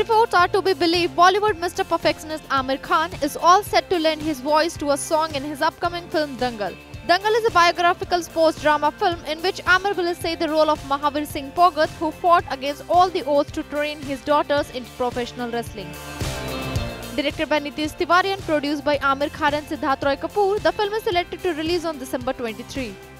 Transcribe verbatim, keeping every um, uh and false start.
reports are to be believed, Bollywood Mister Perfectionist Aamir Khan is all set to lend his voice to a song in his upcoming film Dangal. Dangal is a biographical sports drama film in which Aamir will essay the role of Maharaj Singh Pogat, who fought against all the odds to train his daughters into professional wrestling. Directed by Nitish Tiwari and produced by Aamir Khan and Siddharth Roy Kapoor, the film is selected to release on December twenty-third.